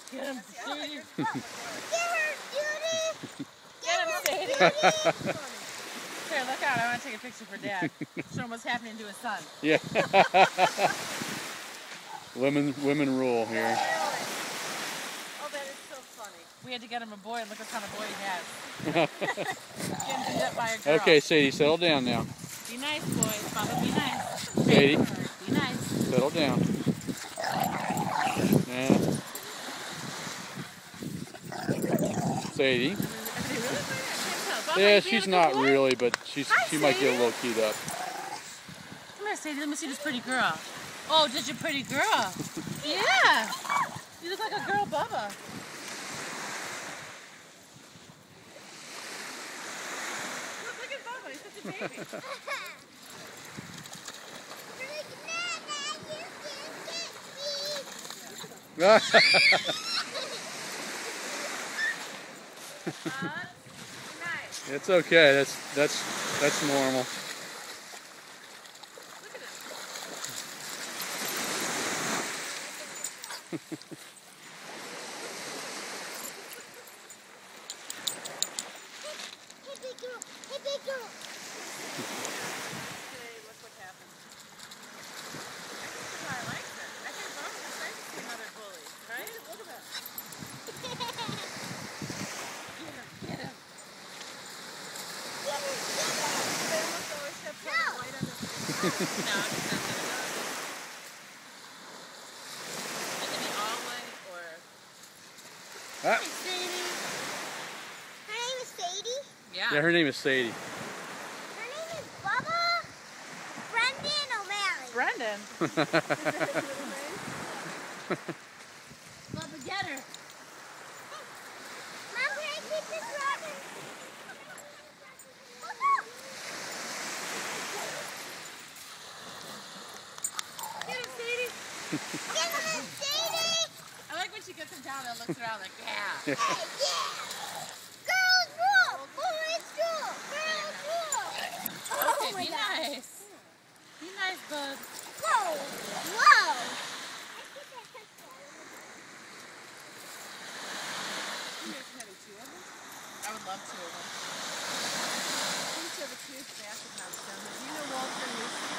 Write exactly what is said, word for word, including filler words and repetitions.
Get him, Sadie. Get her, Judy. Get him, Sadie. Here, look out. I want to take a picture for Dad. Show him what's happening to his son. Yeah. women, women rule here. Oh, that is so funny. We had to get him a boy, and look what kind of boy he has. Getting beat up by a girl. Okay, Sadie, settle down now. Be nice, boys. Papa, be nice. Sadie, Be nice. settle down. Nah. Sadie. Yeah, she's not really, but she's Hi, she might get a Sadie. little keyed up. Come here, Sadie. Let me see this pretty girl. Oh, just your pretty girl. Yeah. You look like a girl, Bubba. Look, look at Bubba. He's such a baby. Nice. It's okay. That's that's that's normal. Look at it. Hey, big girl. Hey, big girl. Hey, look what happened. I like that. I think Bubba's excited to see another bully, right? Look at that. Get him, get him. Get her, get her. They almost always have something white on the no, it's not gonna go. It can be all white or... Ah. Hey, Sadie. Her name is Sadie. Yeah. Yeah, her name is Sadie. Her name is Bubba Brendan O'Malley. Brendan. Bubba, get her. Mom, can I keep this rabbit? Get him, Sadie. Get him, Sadie. I like when she gets him down and looks around like, yeah. Hey, yeah. Girls rule. Boys rule. Girls rule. Oh, Okay, my be God. nice. Be nice, bud. Whoa. Whoa. I would love two of them. Each of the two massive house down there. Do you know Walter Newsom?